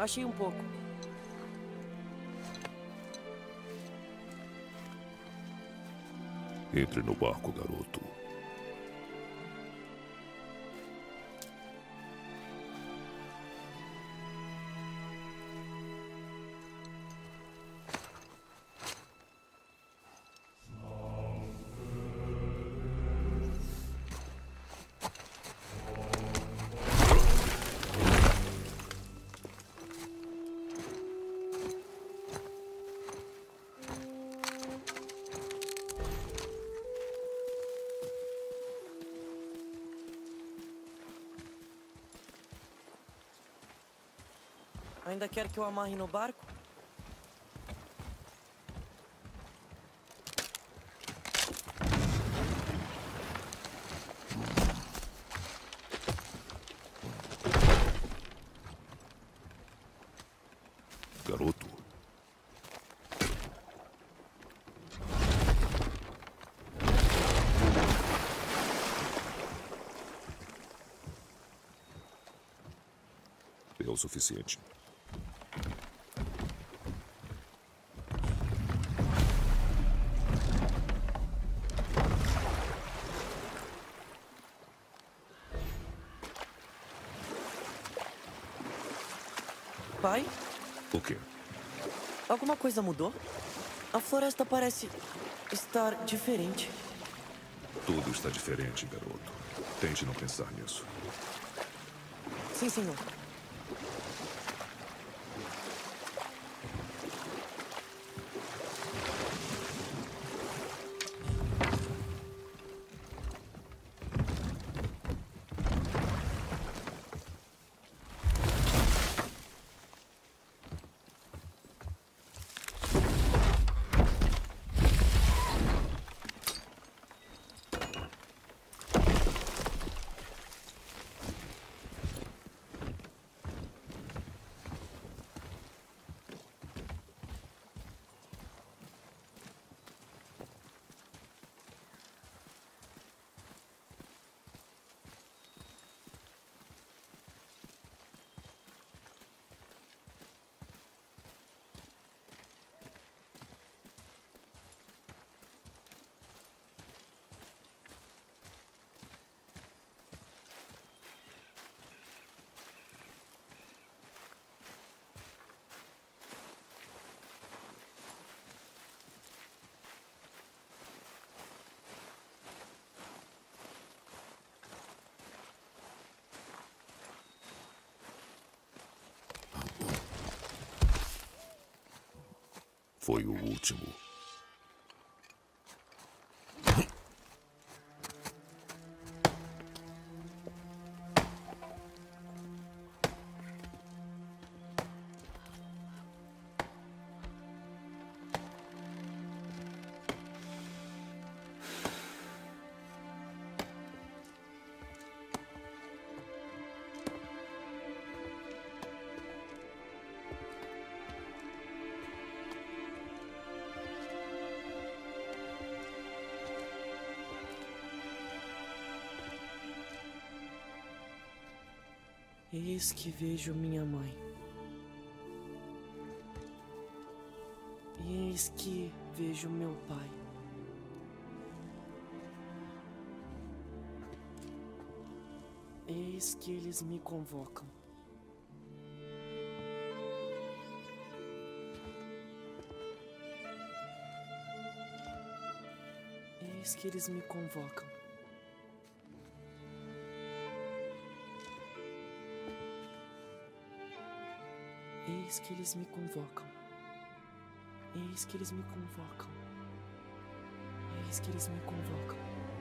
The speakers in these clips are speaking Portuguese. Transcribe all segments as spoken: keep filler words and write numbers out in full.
Achei um pouco. Entre no barco, garoto. Ainda quer que eu amarre no barco? Garoto. É o suficiente. Pai? O quê? Alguma coisa mudou? A floresta parece estar diferente. Tudo está diferente, garoto. Tente não pensar nisso. Sim, senhor. Foi o último. Eis que vejo minha mãe. E eis que vejo meu pai. Eis que eles me convocam. Eis que eles me convocam. Eis que eles me convocam. Eis que eles me convocam. Eis que eles me convocam.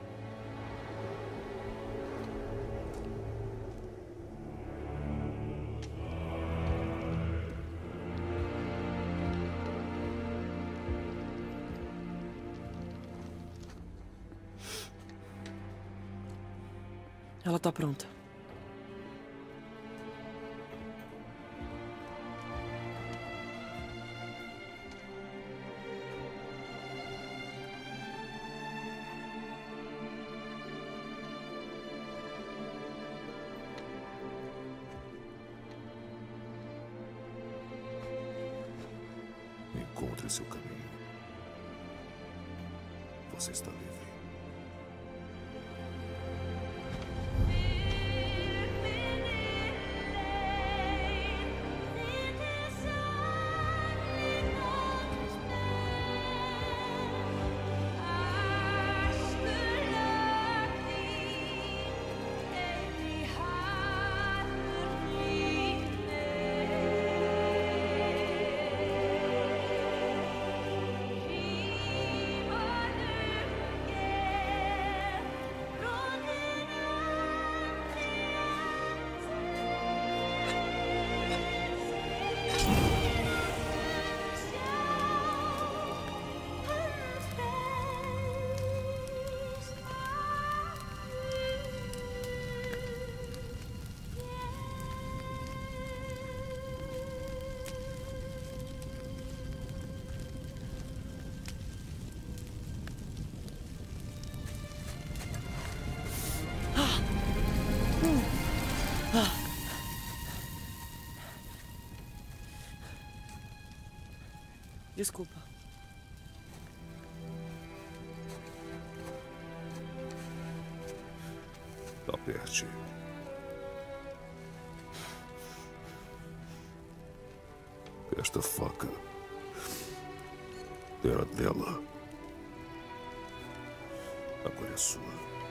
Ela tá pronta. Encontre seu caminho. Você está livre. Desculpa. Aperte. Esta faca era dela. Agora é sua.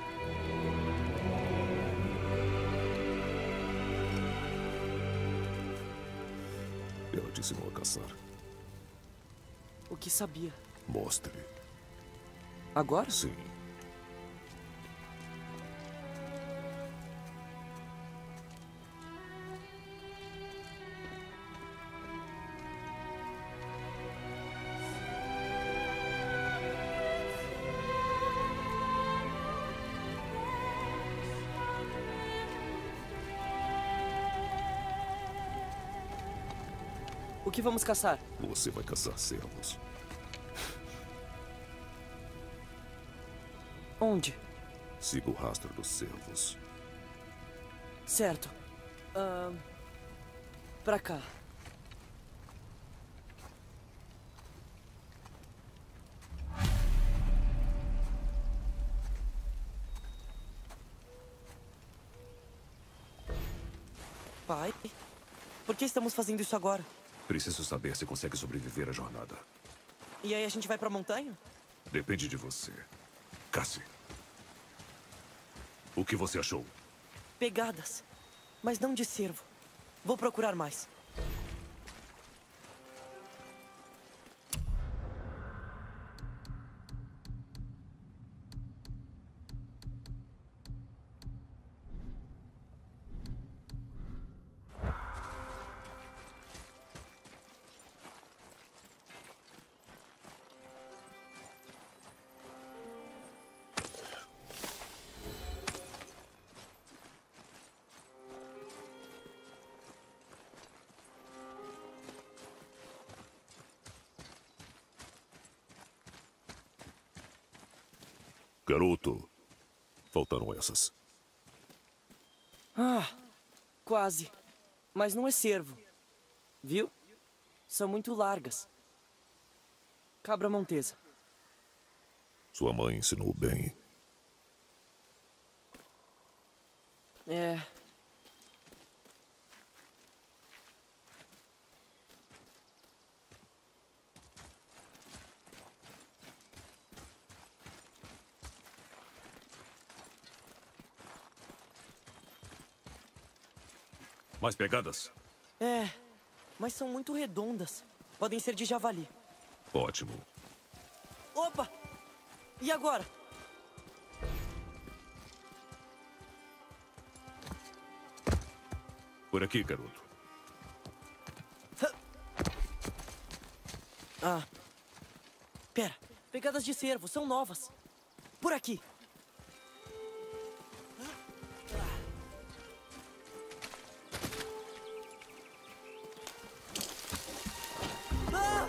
Ela te ensinou a caçar. O que sabia? Mostre. Agora? Sim. O que vamos caçar? Você vai caçar cervos. Onde? Siga o rastro dos cervos. Certo. Ahn... Pra cá. Pai? Por que estamos fazendo isso agora? Preciso saber se consegue sobreviver à jornada. E aí a gente vai pra montanha? Depende de você. Casse. O que você achou? Pegadas. Mas não de cervo. Vou procurar mais. Garoto, faltaram essas. Ah, quase. Mas não é cervo. Viu? São muito largas. Cabra montesa. Sua mãe ensinou bem. É... Mais pegadas? É, mas são muito redondas. Podem ser de javali. Ótimo. Opa! E agora? Por aqui, garoto. Ah. Pera, pegadas de cervo, são novas. Por aqui. Ah!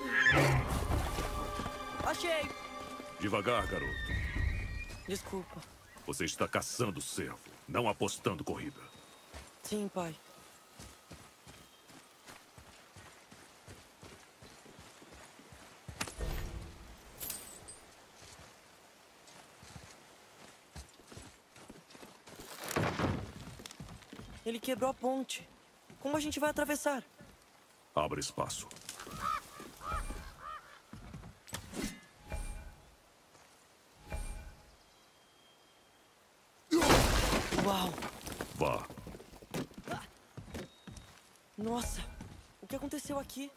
Achei! Devagar, garoto. Desculpa. Você está caçando cervo, não apostando corrida. Sim, pai. Ele quebrou a ponte. Como a gente vai atravessar? Abra espaço. Uau! Vá. Nossa! O que aconteceu aqui?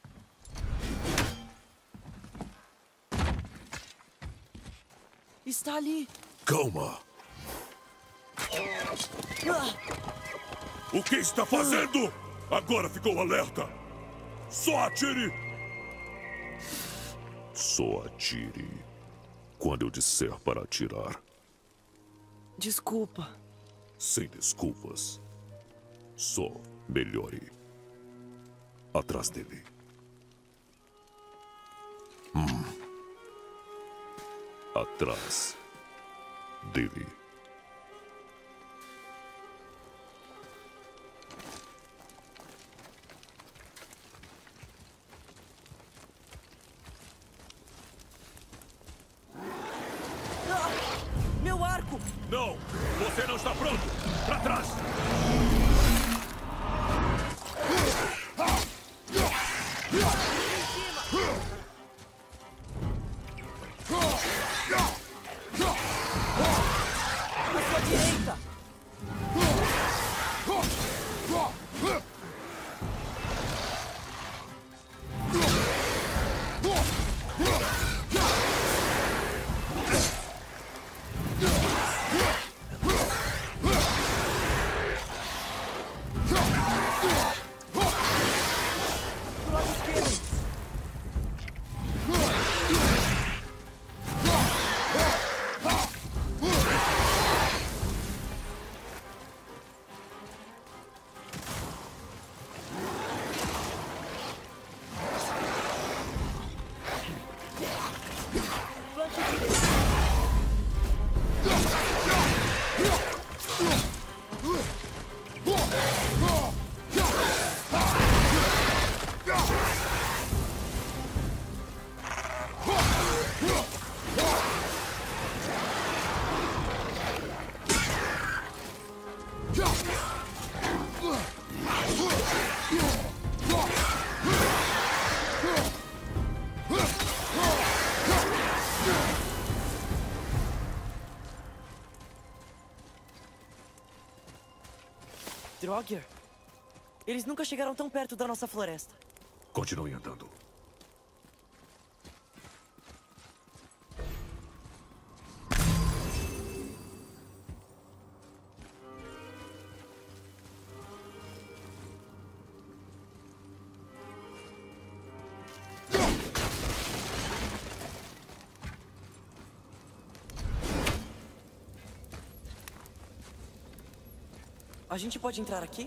Está ali! Calma. Ah! O que está fazendo? Agora ficou alerta. Só atire. Só atire quando eu disser para atirar. Desculpa. Sem desculpas. Só melhore. Atrás dele. Hum. Atrás dele. Ah! Meu arco! Não! Você não está pronto! Para trás! À sua direita! Pro lado esquerdo! Flanco direito! Draugr? Eles nunca chegaram tão perto da nossa floresta. Continue andando. A gente pode entrar aqui?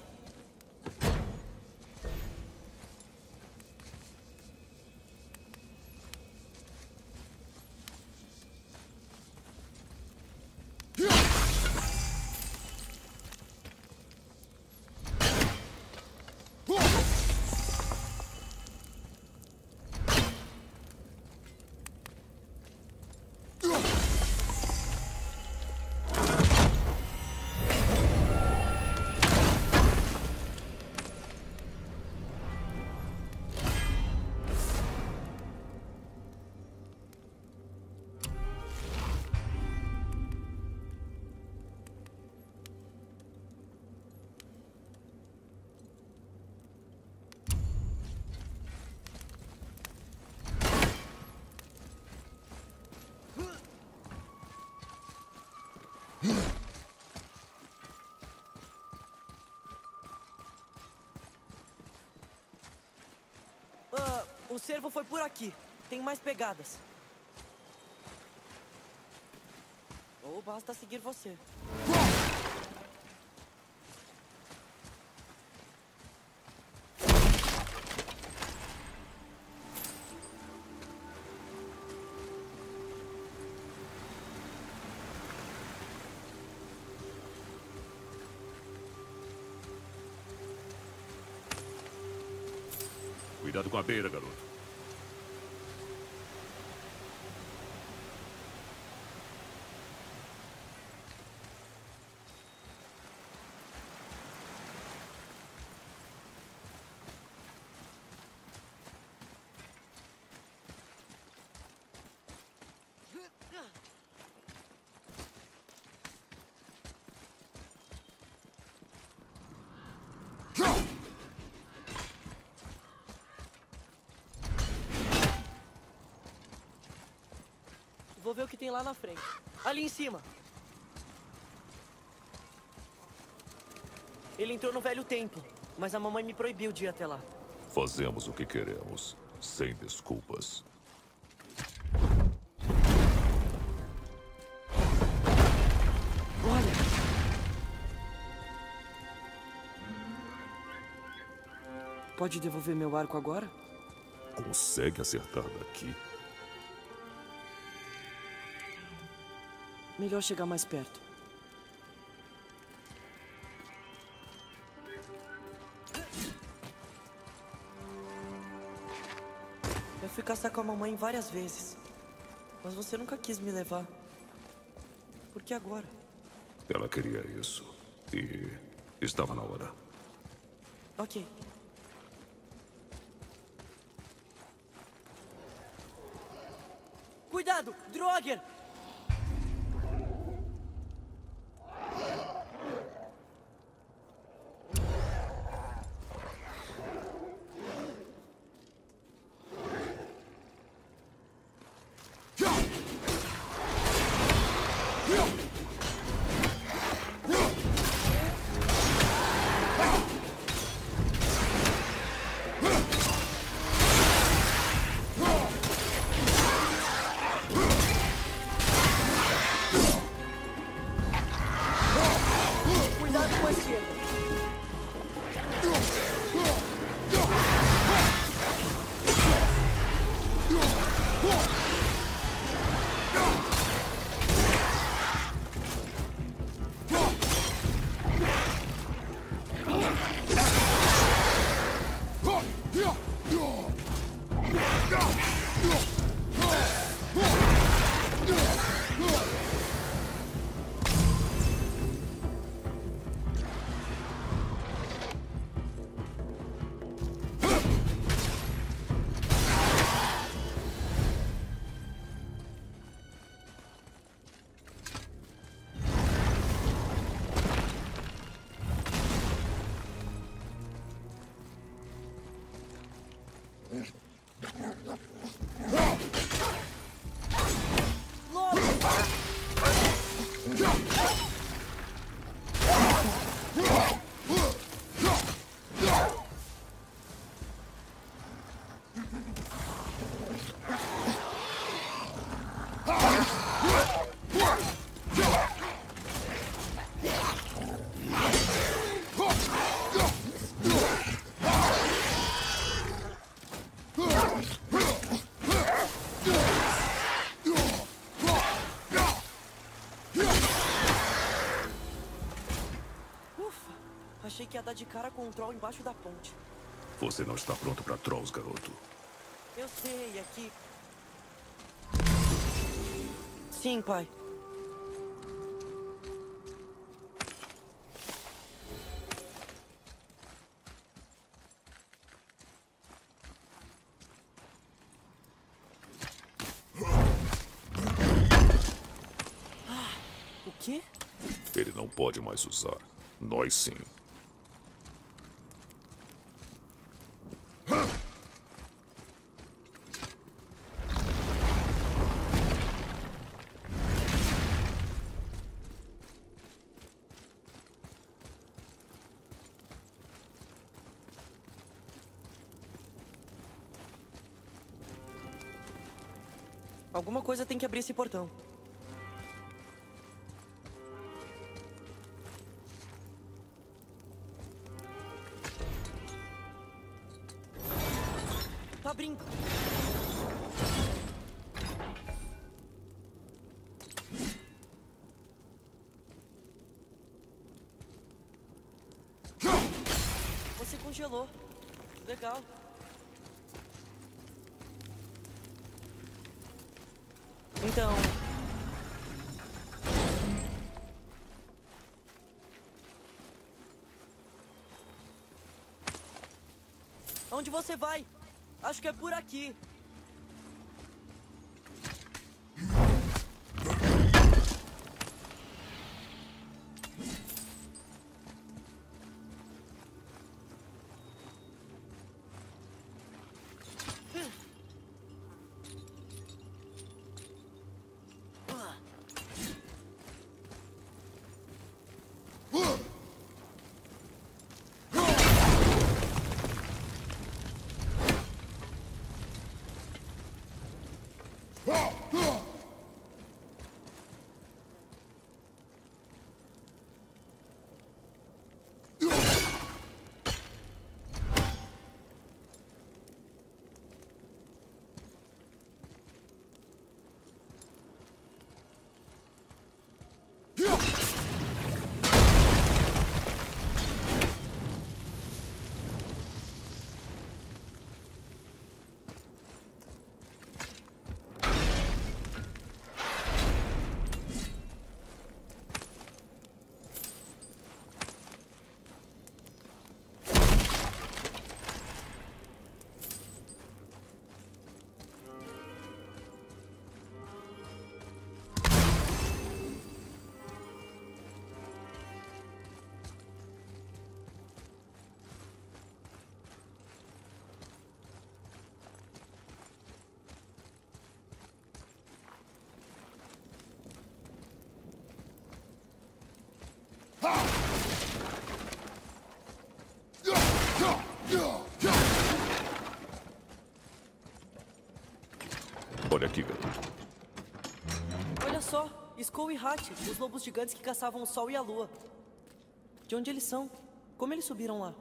Ah, o cervo foi por aqui. Tem mais pegadas. Ou basta seguir você. Cuidado com a beira, garoto. Vou ver o que tem lá na frente. Ali em cima. Ele entrou no velho templo, mas a mamãe me proibiu de ir até lá. Fazemos o que queremos, sem desculpas. Olha! Pode devolver meu arco agora? Consegue acertar daqui? Melhor chegar mais perto. Eu fui caçar com a mamãe várias vezes, mas você nunca quis me levar. Por que agora? Ela queria isso. E estava na hora. Ok. Cuidado! Draugr! Cuidado com a esquerda. Achei que ia dar de cara com um troll embaixo da ponte. Você não está pronto para trolls, garoto. Eu sei, aqui... Sim, pai. Ah, o quê? Ele não pode mais usar. Nós sim. Alguma coisa tem que abrir esse portão. Tá abrindo. Você congelou. Legal. Então... Onde você vai? Acho que é por aqui. Olha aqui, garoto. Olha só, Skull e Hat, os lobos gigantes que caçavam o sol e a lua. De onde eles são? Como eles subiram lá?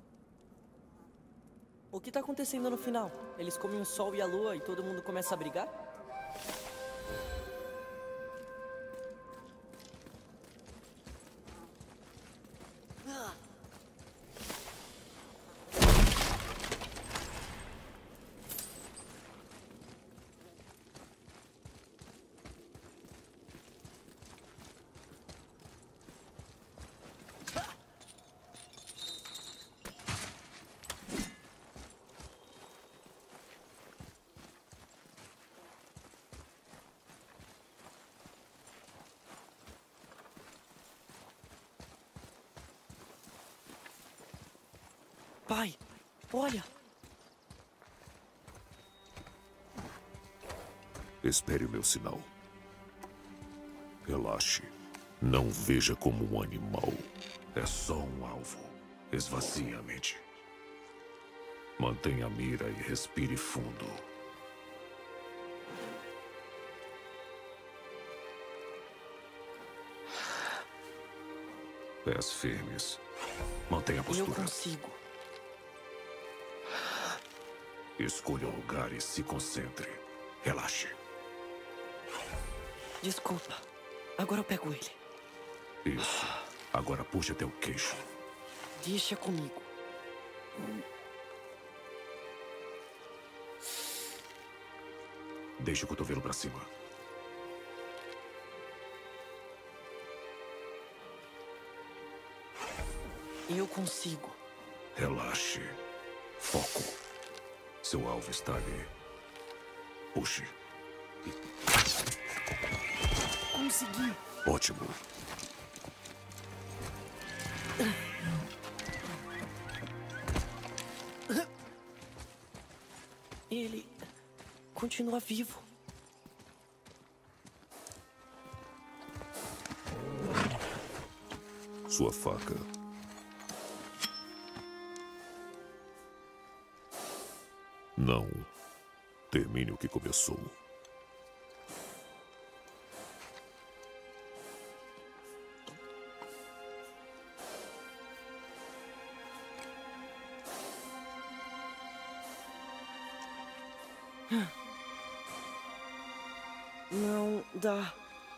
O que tá acontecendo no final? Eles comem o sol e a lua e todo mundo começa a brigar? Pai, olha! Espere o meu sinal. Relaxe. Não veja como um animal. É só um alvo. Esvazie a mente. Mantenha a mira e respire fundo. Pés firmes. Mantenha a postura. Eu consigo. Escolha um lugar e se concentre. Relaxe. Desculpa. Agora eu pego ele. Isso. Agora puxe até o queixo. Deixa comigo. Deixe o cotovelo pra cima. Eu consigo. Relaxe. Foco. Seu alvo está ali. Puxe. Consegui. Ótimo. Ele continua vivo. Sua faca. Não. Termine o que começou. Não dá.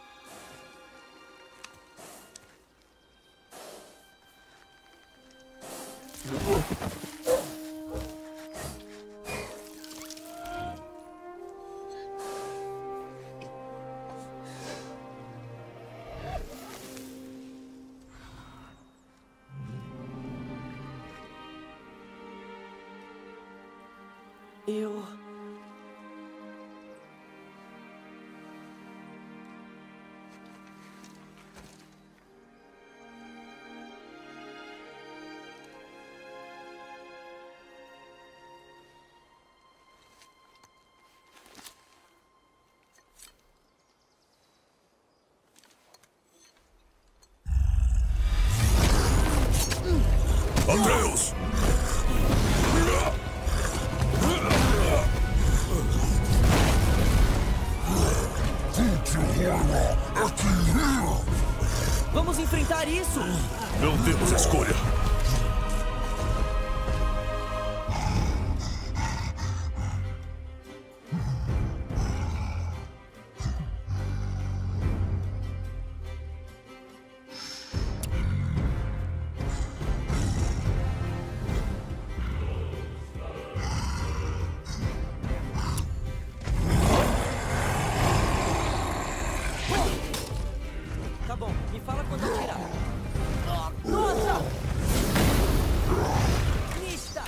Eu... Adeus! Vamos enfrentar isso! Não temos escolha. Tá bom, me fala quando atirar. Nossa! Lista!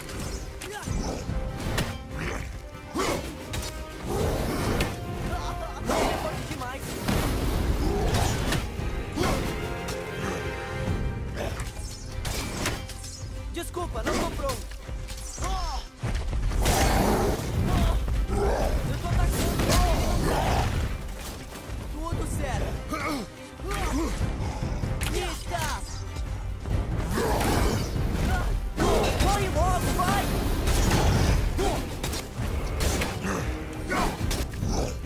Ele é forte demais. Desculpa, não tô pronto. Eu tô atacando. Tudo certo. Lista! Corre logo, vai!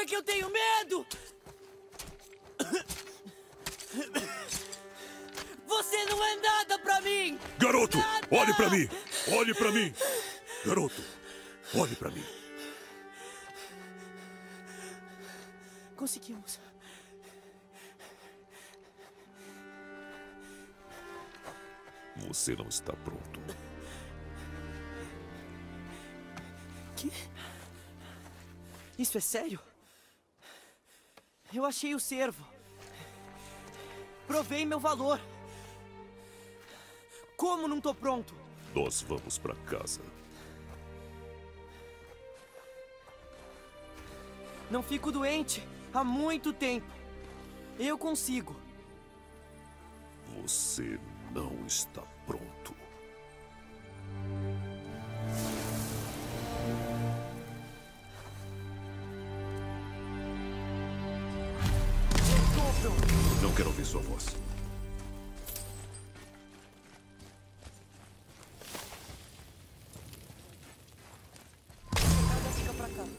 que eu tenho medo! Você não é nada pra mim! Garoto, Nada! olhe pra mim! Olhe pra mim! Garoto, olhe pra mim. Conseguimos. Você não está pronto. Que? Isso é sério? Eu achei o cervo. Provei meu valor. Como não tô pronto? Nós vamos pra casa. Não fico doente há muito tempo. Eu consigo. Você não está pronto. Não quero ouvir sua voz. Fica pra cá.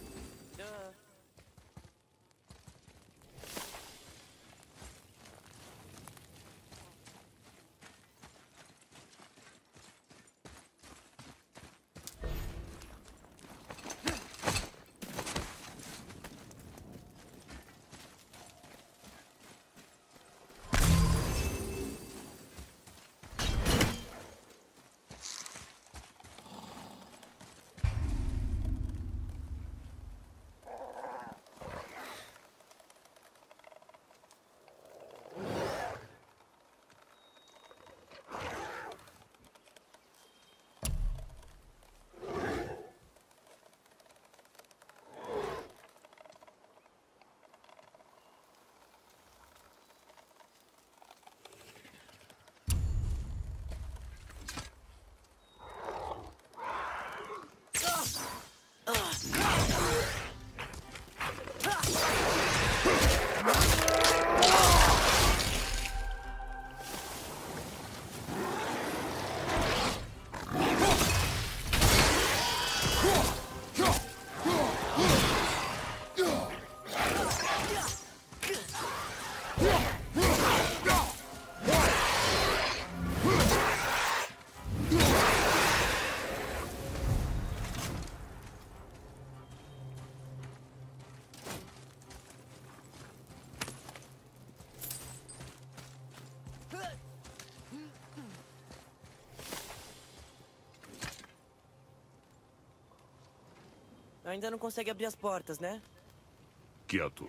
Ainda não consegue abrir as portas, né? Quieto.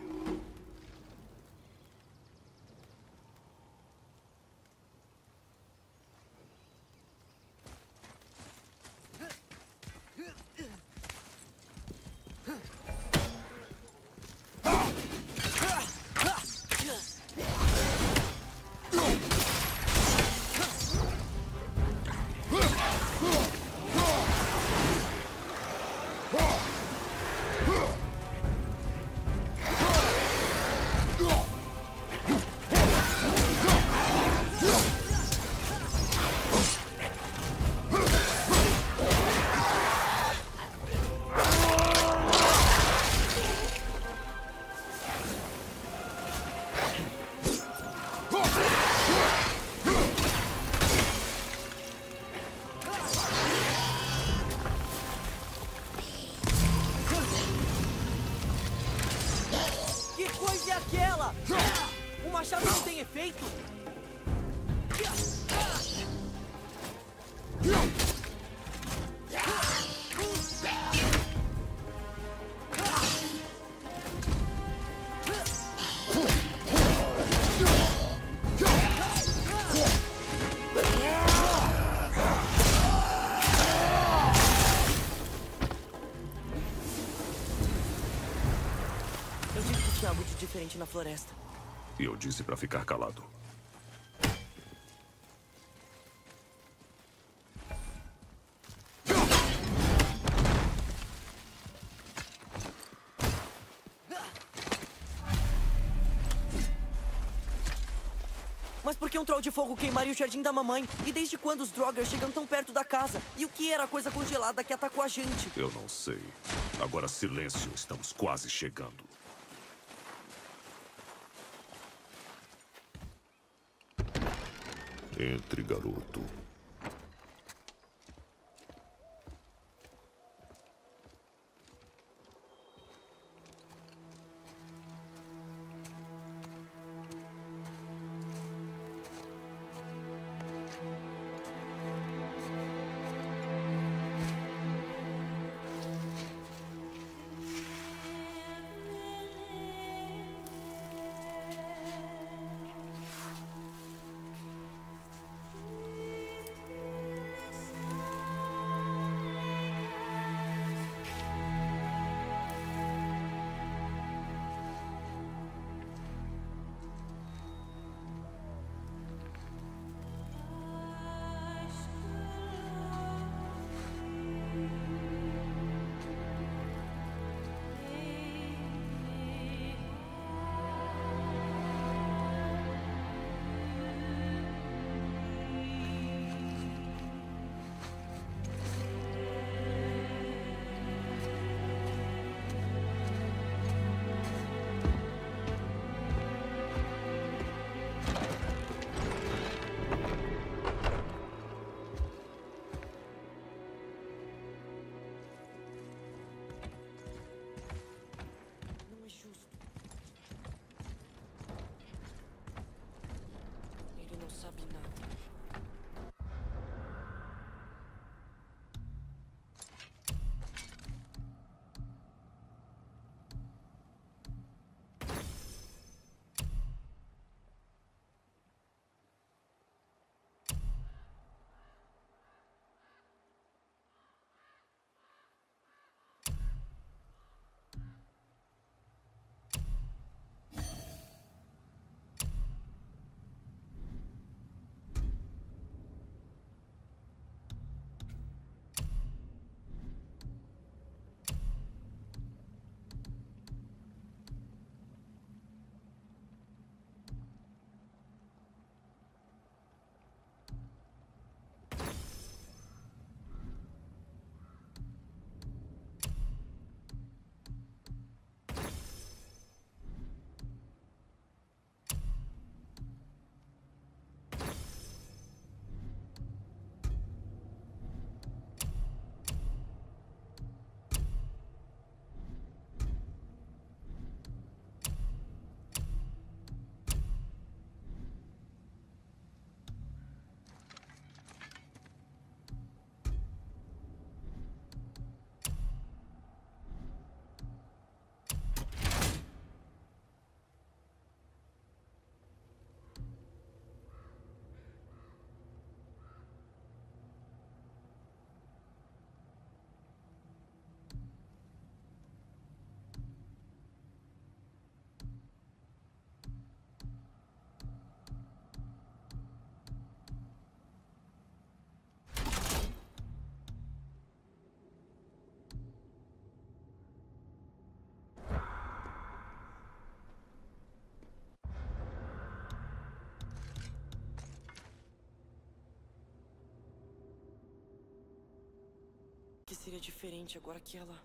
O machado não tem efeito? Eu disse que tinha algo de diferente na floresta. E eu disse pra ficar calado. Mas por que um troll de fogo queimaria o jardim da mamãe? E desde quando os Draugr chegam tão perto da casa? E o que era a coisa congelada que atacou a gente? Eu não sei. Agora silêncio, estamos quase chegando. Entre, garoto. Sabe nada. Que seria diferente agora que ela...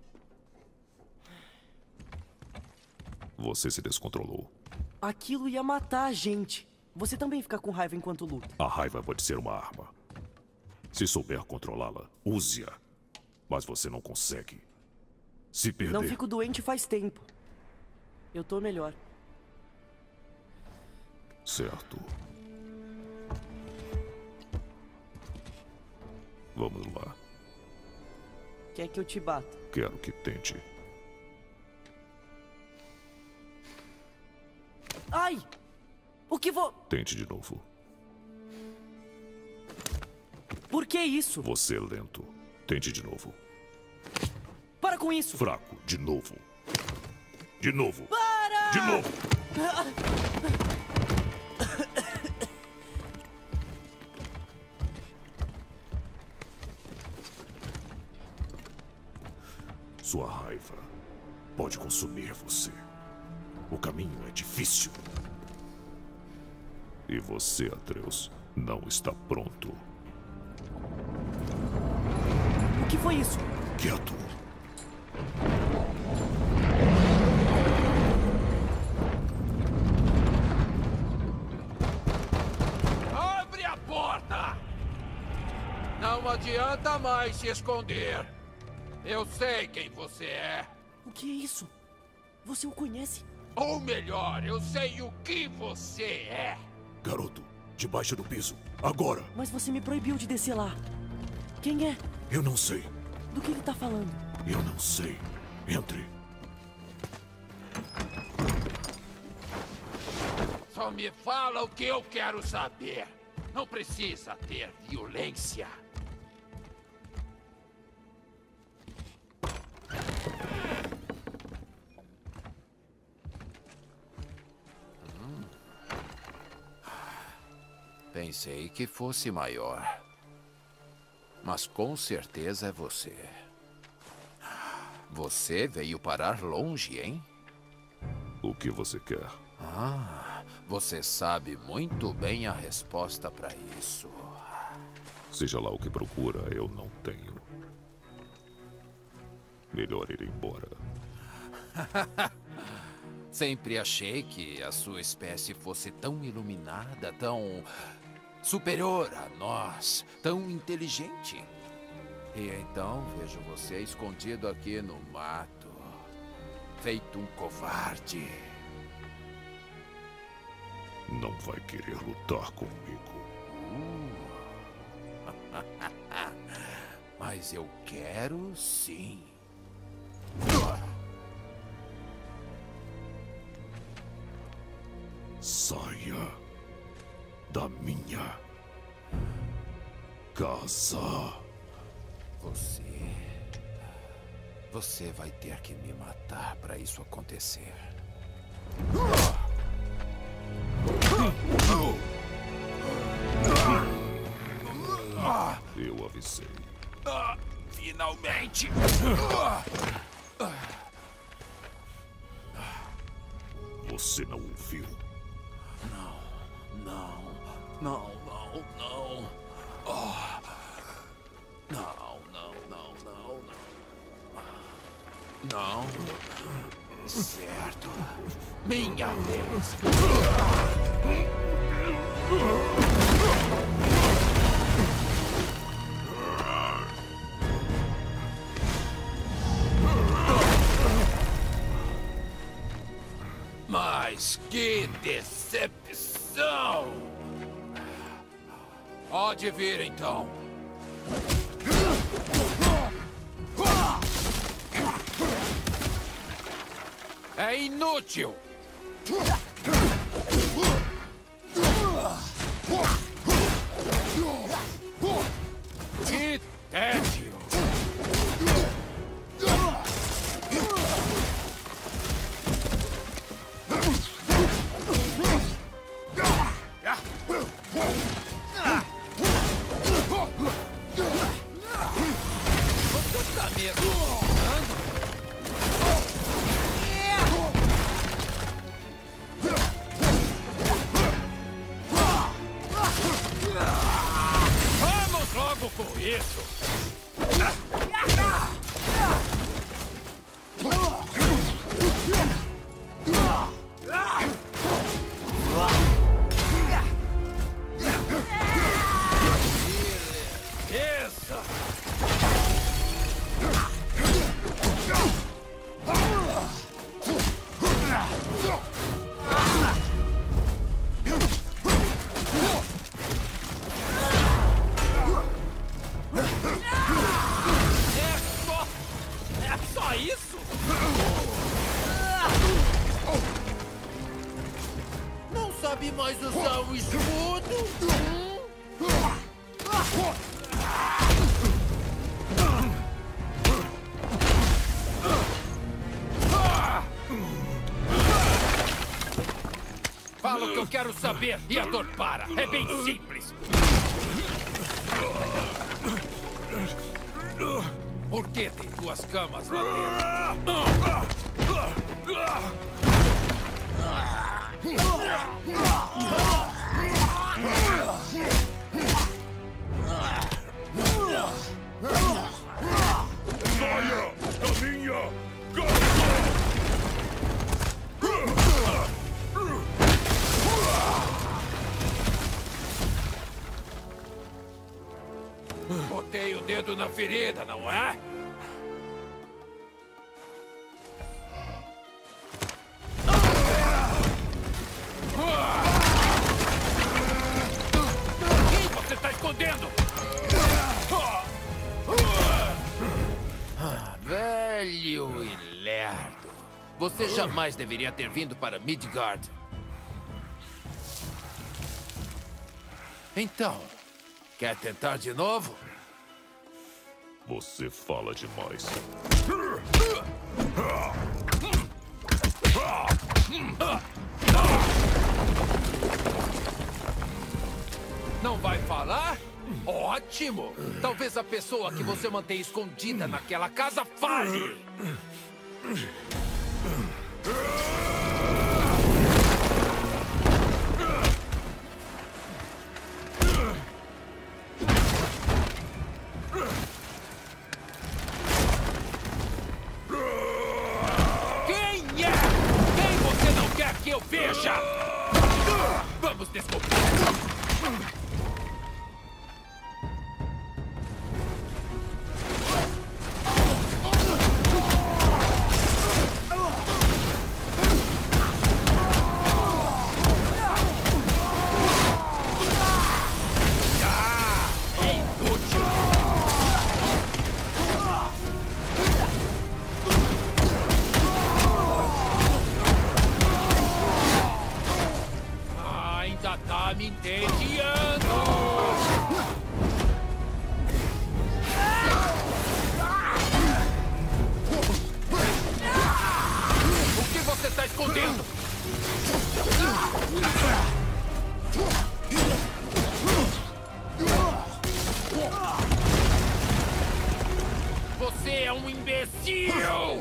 Você se descontrolou. Aquilo ia matar a gente. Você também fica com raiva enquanto luta. A raiva pode ser uma arma. Se souber controlá-la, use-a. Mas você não consegue. Se perder... Não fico doente faz tempo. Eu tô melhor. Certo. Vamos lá. Quer que eu te bata? Quero que tente. Ai! O que vou... Tente de novo. Por que isso? Você é lento. Tente de novo. Para com isso! Fraco. De novo. De novo. Para! De novo. Sua raiva pode consumir você. O caminho é difícil. E você, Atreus, não está pronto. O que foi isso? Quieto. Abre Não adianta mais se esconder. Eu sei quem você é. O que é isso? Você o conhece? Ou melhor, eu sei o que você é. Garoto, debaixo do piso. Agora! Mas você me proibiu de descer lá. Quem é? Eu não sei. Do que ele tá falando? Eu não sei. Entre. Só me fala o que eu quero saber. Não precisa ter violência. Hum. Pensei que fosse maior. Mas com certeza é você. Você veio parar longe, hein? O que você quer? Ah, você sabe muito bem a resposta para isso. Seja lá o que procura, eu não tenho. Melhor ir embora. Sempre achei que a sua espécie fosse tão iluminada, tão superior a nós, tão inteligente. E então vejo você escondido aqui no mato, feito um covarde. Não vai querer lutar comigo. Uh. Mas eu quero sim. Saia da minha casa. Você... Você vai ter que me matar para isso acontecer. Eu avisei. Finalmente! Você não ouviu? Não, não, não, não, não. Oh. Não, não, não, não, não. Não. Certo. Minha vez. Mas que decepção! Pode vir, então. É inútil! Que tédio! Você tá me assustando? Vamos logo com isso! Beleza! Só isso? Não sabe mais usar o escudo? Fala o que eu quero saber e a dor para. É bem simples. Por que tem duas camas lá dentro? Saia da minha casa! dedo na ferida, não é? Quem você está escondendo? Ah, velho e lerdo. Você jamais deveria ter vindo para Midgard. Então, quer tentar de novo? Você fala demais. Não vai falar? Ótimo! Talvez a pessoa que você mantém escondida naquela casa fale! Quem é? Quem você não quer que eu veja? Vamos descobrir! Tá me entediando! O que você está escondendo? Você é um imbecil!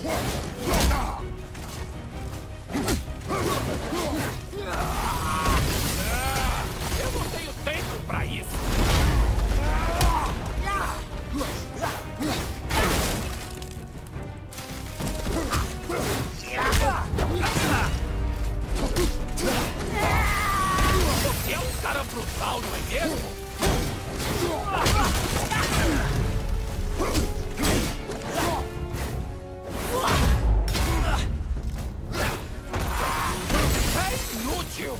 Eu não tenho tempo pra isso! Você é um cara brutal, não é mesmo? É inútil!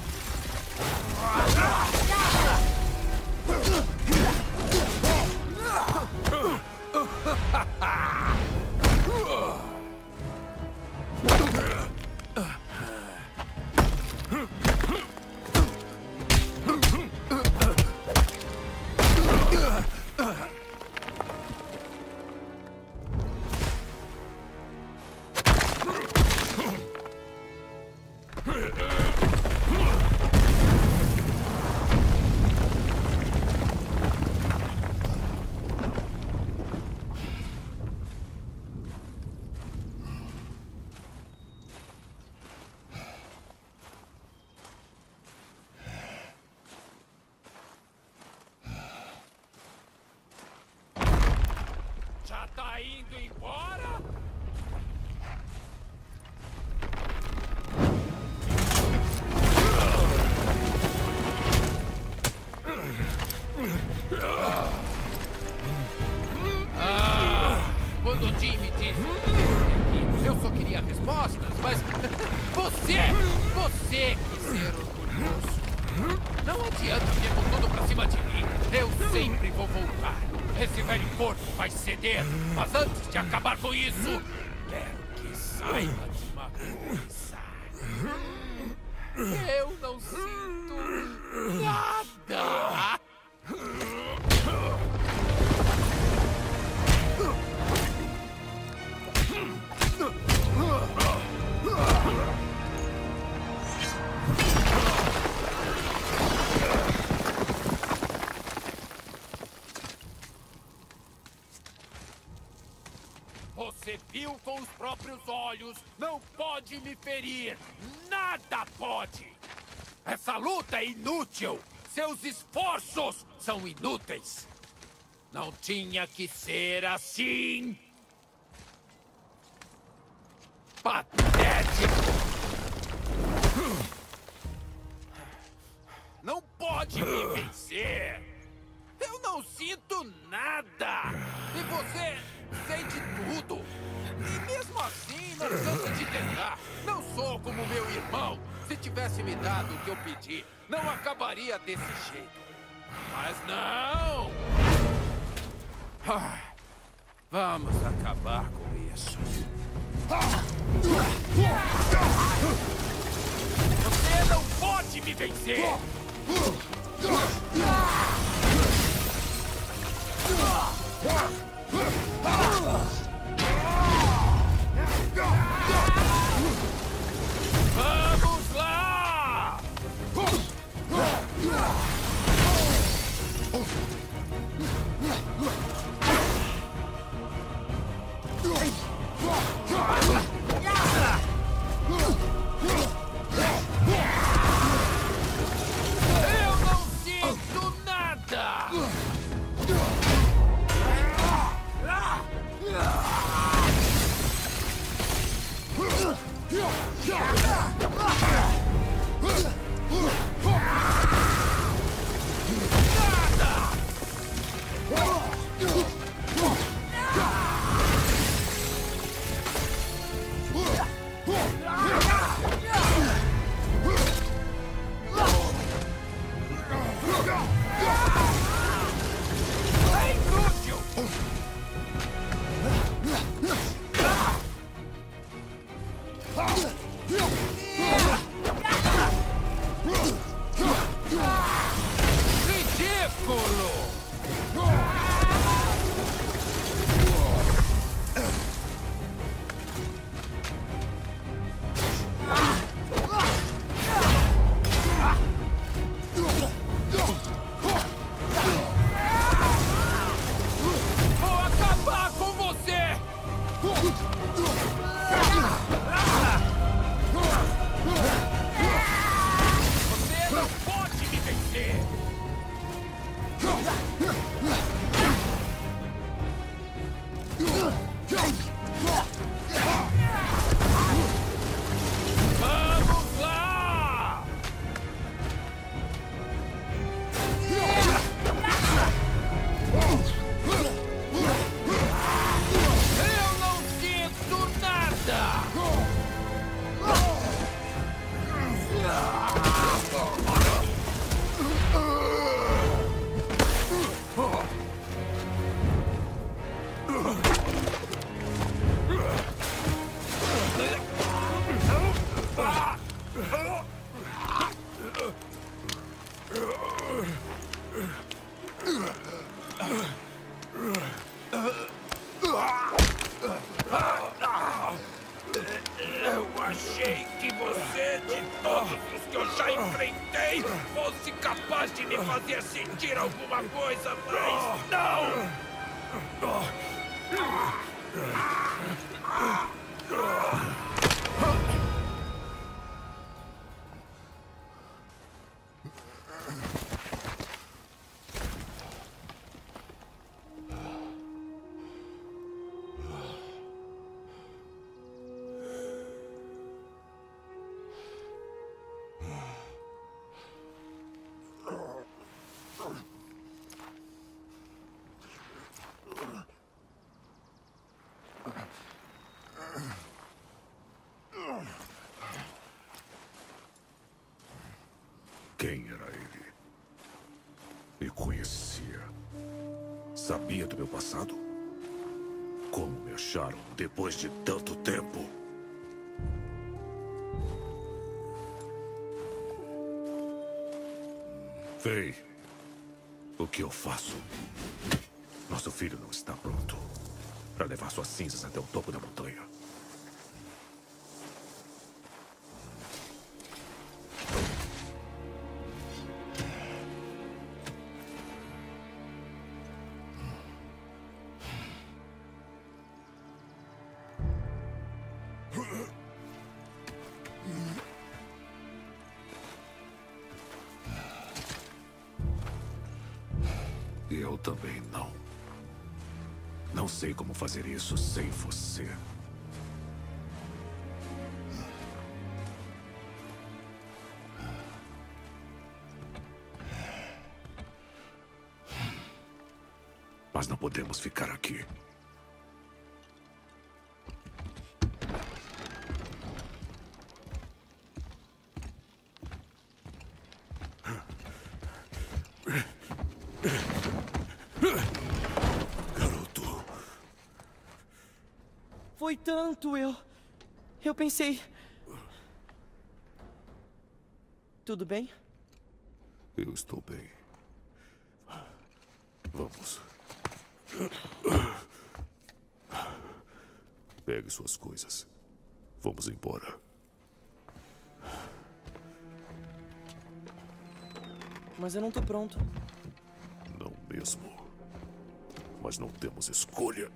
Já tá indo embora? Ah, quando o Jim me disse que eu só queria respostas, mas você, você quis ser orgulhoso. Não adianta vir com tudo pra cima de mim. Eu sempre vou voltar. Esse velho porco vai ceder. Mas antes de acabar com isso, quero que saiba de uma coisa. Eu não sinto nada. Você viu com os próprios olhos. Não pode me ferir. Nada pode. Essa luta é inútil. Seus esforços são inúteis. Não tinha que ser assim. Patético. Não pode me vencer. Eu não sinto nada. você sei de tudo. E mesmo assim, não cansa de tentar. Não sou como meu irmão. Se tivesse me dado o que eu pedi, não acabaria desse jeito. Mas não! Ah, vamos acabar com isso. Você não pode me vencer! Vamos lá! Eu não sinto nada! É inútil! Ridículo! Vou acabar com você! Você não pode me vencer! Vamos lá! Eu não sinto nada! Eu achei que você, de todos os que eu já enfrentei, fosse capaz de me fazer sentir alguma coisa, mas não! Quem era ele? Me conhecia. Sabia do meu passado? Como me acharam depois de tanto tempo? Vem. O que eu faço? Nosso filho não está pronto para levar suas cinzas até o topo da montanha. E eu também não. Não sei como fazer isso sem você. Mas não podemos ficar aqui. Garoto. Foi tanto, eu... Eu pensei... Tudo bem? Eu estou bem. Vamos. Pegue suas coisas. Vamos embora. Mas eu não tô pronto. Não mesmo. Mas não temos escolha.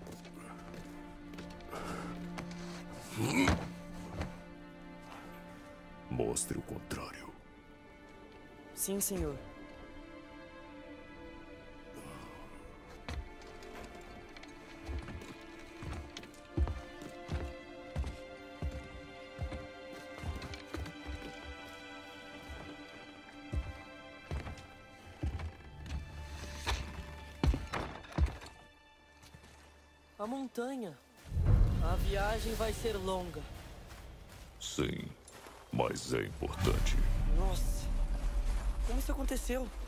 Mostre o contrário. Sim, senhor. A montanha. A viagem vai ser longa. Sim, mas é importante. Nossa, como isso aconteceu?